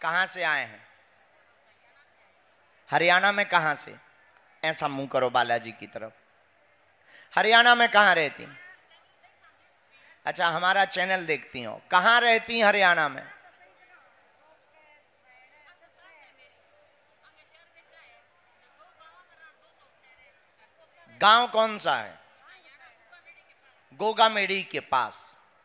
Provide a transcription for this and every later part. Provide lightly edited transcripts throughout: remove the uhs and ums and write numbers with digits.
कहां से आए हैं? हरियाणा में कहां से? ऐसा मुंह करो बालाजी की तरफ। हरियाणा में कहां रहती? अच्छा, हमारा चैनल देखती हो। कहां रहती हरियाणा में? गांव कौन सा है? गोगामेड़ी के पास।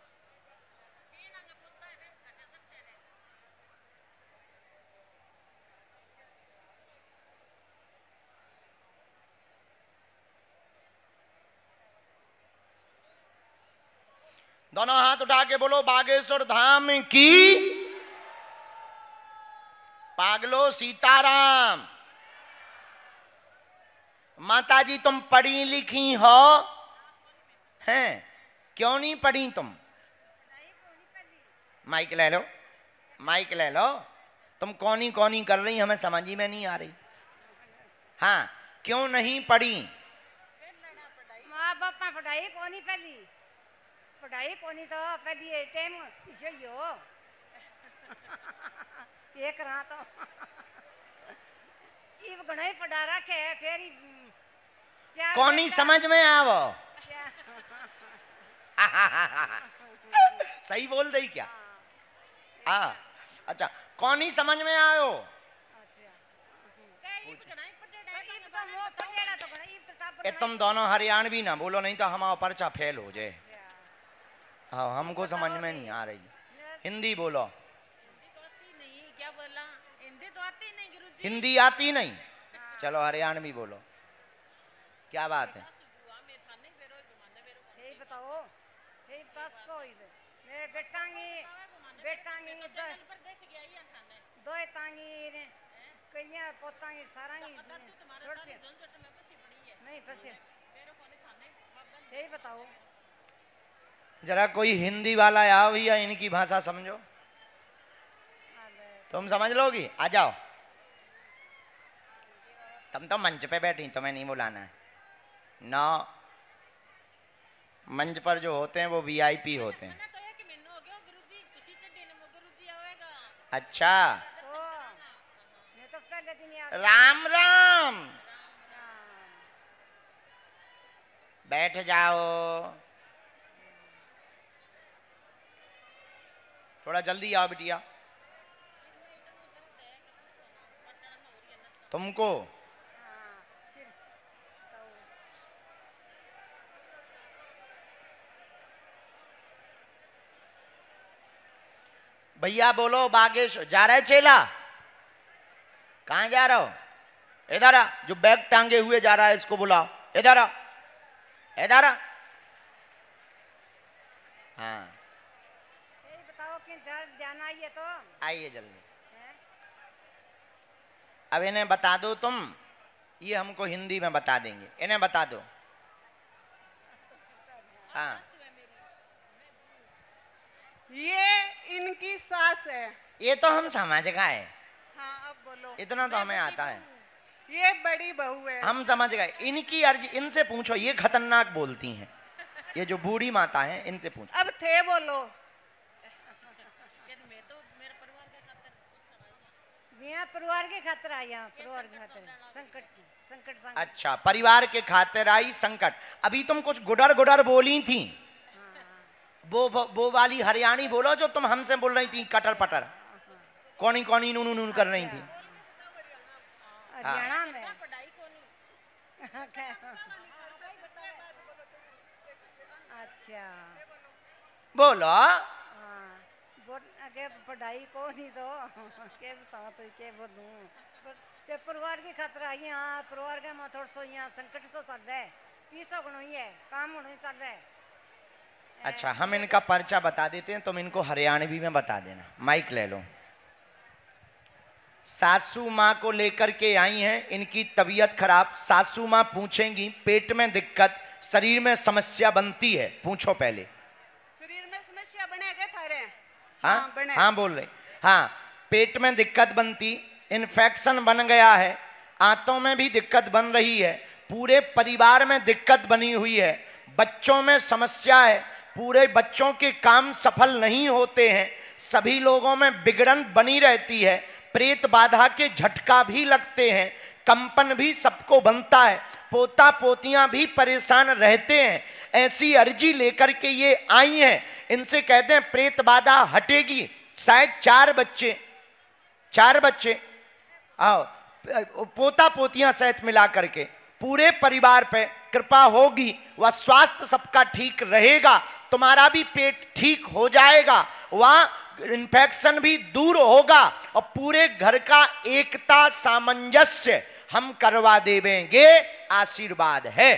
दोनों हाथ उठा के बोलो बागेश्वर धाम की। पागलो सीताराम। माताजी तुम पढ़ी लिखी हो? हैं? क्यों नहीं पढ़ी तुम? माइक ले लो, माइक ले लो। तुम कौनी कौनी कर रही, हमें समझ ही में नहीं आ रही। हाँ, क्यों नहीं पढ़ी? माँ बाप पढ़ाई कोनी पहली, पढ़ाई कोनी तो पहली टाइम इसे हो ये करा तो इब गणाई पढ़ा रखे फिर कौनी समझ में आवो। सही बोल दई क्या? हाँ, अच्छा, कौनी समझ में आयो? ए तुम दोनों हरियाणवी ना बोलो, नहीं तो हमारा पर्चा फेल हो जाए। हाँ, हमको समझ में नहीं आ रही। हिंदी बोलो। क्या बोला? हिंदी तो आती नहीं गुरुजी। हिंदी आती नहीं? चलो हरियाणवी बोलो। क्या बात है? बताओ मेरे बेटांगी दो तांगी कईया पोतांगी सारांगी नहीं फसे। यही बताओ जरा कोई हिंदी वाला आओ या इनकी भाषा समझो। तुम समझ लोगी? आ जाओ। तुम तो मंच पे बैठी, तुम्हें नहीं बुलाना है। नो, मंच पर जो होते हैं वो वीआईपी होते हैं। अच्छा, राम राम। बैठ जाओ, थोड़ा जल्दी आओ बिटिया। तुमको भैया बोलो बागेश्वर जा रहे चेला? कहां जा रहा हो? इधर आ, जो बैग टांगे हुए जा रहा है इसको बुलाओ। इधर आ, इधर आ। हाँ, बताओ कि जाना है तो आइए जल्दी। अब इन्हें बता दो तुम, ये हमको हिंदी में बता देंगे। इन्हें बता दो। हाँ, ये इनकी सास है। ये तो हम समझ गए। हाँ, अब बोलो। इतना तो हमें आता है। ये बड़ी बहू है। हम समझ गए। इनकी अर्जी इनसे पूछो, ये खतरनाक बोलती हैं। ये जो बूढ़ी माता है इनसे पूछो। अब थे बोलो। परिवार के खातिर आई, यहाँ परिवार के खातिर संकट। अच्छा, परिवार के खातिर आई संकट। अभी तुम कुछ गुडर गुडर बोली थी। वो वाली हरियाणी बोलो जो तुम हमसे बोल रही थी, कटर पटर कौनी कौनी नून नून कर रही थी। हरियाणा में अच्छा बोलो। पढ़ाई को नहीं तो के बताओ तो के बोलूं। ते परिवार की खातिर आई, यहाँ परिवार के में थोड़ा सो यहाँ संकट तो चल रहा है, पीछो गणो ही है, काम होने चल रहा है। अच्छा, हम इनका पर्चा बता देते हैं, तुम इनको हरियाणवी में बता देना। माइक ले लो। सासू माँ को लेकर के आई हैं, इनकी तबीयत खराब। सासू माँ पूछेंगी पेट में दिक्कत, शरीर में समस्या बनती है। पूछो पहले। शरीर में समस्या बनेगा थारे? हाँ, बने। हाँ बोल रहे। हाँ, पेट में दिक्कत बनती, इन्फेक्शन बन गया है, आंतों में भी दिक्कत बन रही है, पूरे परिवार में दिक्कत बनी हुई है, बच्चों में समस्या है, पूरे बच्चों के काम सफल नहीं होते हैं, सभी लोगों में बिगड़न बनी रहती है, प्रेत बाधा के झटका भी लगते हैं, कंपन भी सबको बनता है, पोता पोतियां भी परेशान रहते हैं। ऐसी अर्जी लेकर के ये आई हैं, इनसे कहते हैं प्रेत बाधा हटेगी। शायद 4 बच्चे आओ पोता पोतियां सहित मिला करके पूरे परिवार पे कृपा होगी, वह स्वास्थ्य सबका ठीक रहेगा, तुम्हारा भी पेट ठीक हो जाएगा, वह इन्फेक्शन भी दूर होगा और पूरे घर का एकता सामंजस्य हम करवा देंगे। आशीर्वाद है।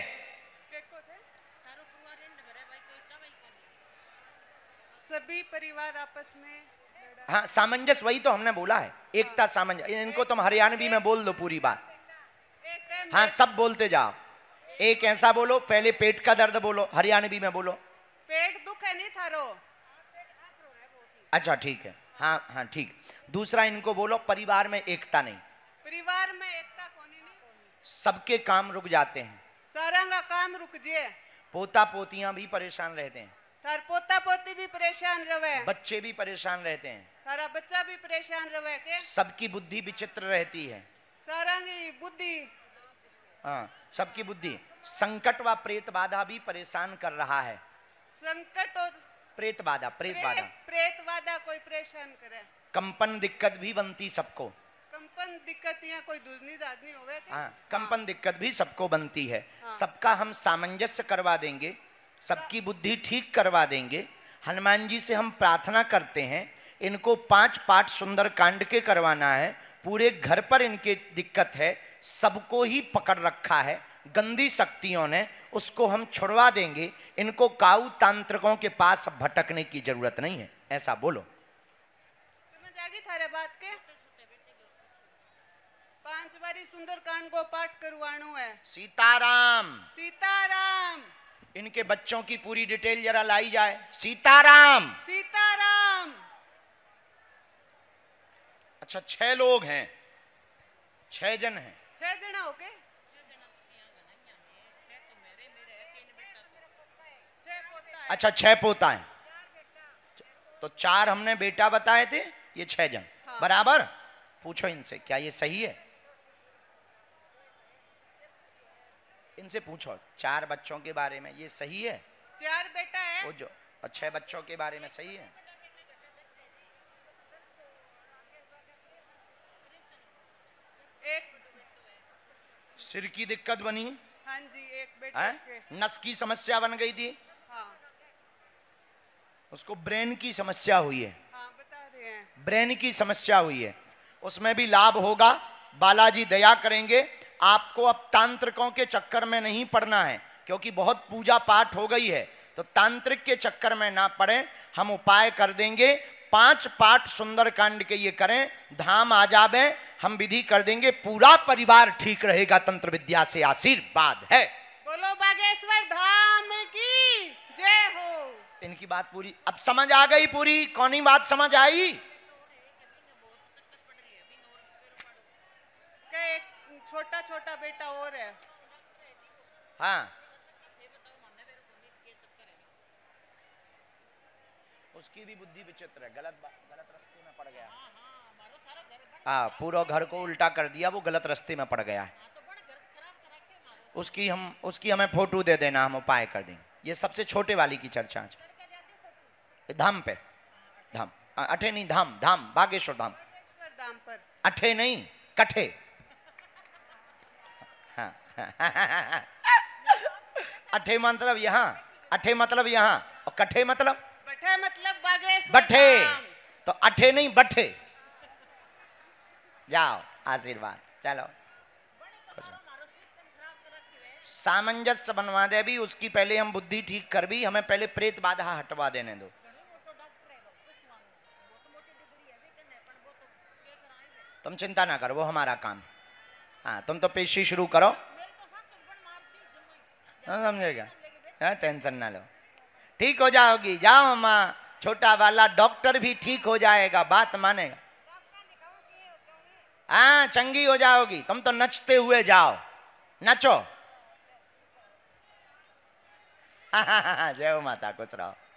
सभी परिवार आपस में, हाँ सामंजस्य, वही तो हमने बोला है, एकता सामंजस्य। इनको तुम हरियाणवी में बोल दो पूरी बात। हाँ सब बोलते जाओ, एक ऐसा बोलो, पहले पेट का दर्द बोलो, हरियाणवी में बोलो। पेट दुख है नहीं थारो। अच्छा ठीक है, हाँ हाँ ठीक। दूसरा इनको बोलो परिवार में एकता नहीं। परिवार में एकता कोनी नहीं, सबके काम रुक जाते हैं, सारा का काम रुक जे। पोता पोतियां भी परेशान रहते हैं, तार पोता पोती भी परेशान रहे, बच्चे भी परेशान रहते हैं, सारा बच्चा भी परेशान रहे के, सबकी बुद्धि विचित्र रहती है, सारा की बुद्धि, हाँ सबकी बुद्धि। संकट व प्रेत बाधा भी परेशान कर रहा है। संकट और प्रेत बाधा प्रेत बाधा कोई परेशान करे। कंपन दिक्कत भी बनती सबको। कंपन दिक्कत यहाँ कोई दूसरी आदमी होवे के? हाँ कंपन दिक्कत भी सबको बनती है। हाँ। सबका हम सामंजस्य करवा देंगे, सबकी बुद्धि ठीक करवा देंगे। हनुमान जी से हम प्रार्थना करते हैं, इनको 5 पाठ सुंदर कांड के करवाना है। पूरे घर पर इनके दिक्कत है, सबको ही पकड़ रखा है गंदी शक्तियों ने, उसको हम छुड़वा देंगे। इनको काऊ तांत्रिकों के पास भटकने की जरूरत नहीं है, ऐसा बोलो। समझ आ गई थारे बात के? 5 बारी सुंदर कांड को पाठ करवानो है। सीताराम सीताराम। इनके बच्चों की पूरी डिटेल जरा लाई जाए। सीताराम सीताराम। अच्छा 6 लोग हैं, 6 जन हैं। 6 जना हो के? 6 पोता है। अच्छा 6 पोता हैं, तो 4 हमने बेटा बताए थे, ये 6 जन। हाँ। बराबर। पूछो इनसे क्या ये सही है, इनसे पूछो 4 बच्चों के बारे में ये सही है? 4 बेटा है वो जो 6 बच्चों के बारे में सही है? एक सिर की दिक्कत बनी, हाँ जी, एक बेटा है? के। नस की समस्या बन गई थी, हाँ उसको ब्रेन की समस्या हुई है, हाँ बता रहे हैं। ब्रेन की समस्या हुई है, उसमें भी लाभ होगा। बालाजी दया करेंगे। आपको अब तांत्रिकों के चक्कर में नहीं पड़ना है, क्योंकि बहुत पूजा पाठ हो गई है, तो तांत्रिक के चक्कर में ना पड़े, हम उपाय कर देंगे। 5 पाठ सुंदर कांड के ये करें, धाम आ जावे, हम विधि कर देंगे, पूरा परिवार ठीक रहेगा। तंत्र विद्या से आशीर्वाद है। बोलो बागेश्वर धाम की जय हो। इनकी बात पूरी अब समझ आ गई, पूरी कौनी बात समझ आई? के एक छोटा छोटा बेटा और है। हाँ उसकी भी बुद्धि विचित्र है, गलत रास्ते में पड़ गया। हाँ पूरा घर को उल्टा कर दिया, वो गलत रास्ते में पड़ गया है। उसकी हमें फोटो दे देना, हम उपाय कर देंगे। ये सबसे छोटे वाली की चर्चा आज धाम पे, धाम अठे नहीं, धाम धाम बागेश्वर धाम, धाम पर अठे नहीं कठे। हाँ अठे मतलब यहाँ, अठे मतलब यहाँ, और कठे मतलब बठे, मतलब बागेश्वर बठे, धाम। तो अठे नहीं बठे। जाओ आशीर्वाद। चलो सामंजस्य बनवा दे, अभी उसकी पहले हम बुद्धि ठीक कर भी, हमें पहले प्रेत बाधा हटवा देने दो। तुम चिंता ना करो, वो हमारा काम। हाँ तुम तो पेशी शुरू करो, समझेगा? हाँ टेंशन ना लो, ठीक हो जाओगी। जाओ अम्मा, छोटा वाला डॉक्टर भी ठीक हो जाएगा, बात मानेगा। हाँ चंगी हो जाओगी। तुम तो नचते हुए जाओ, नचो। जय हो माता, खुश रहो।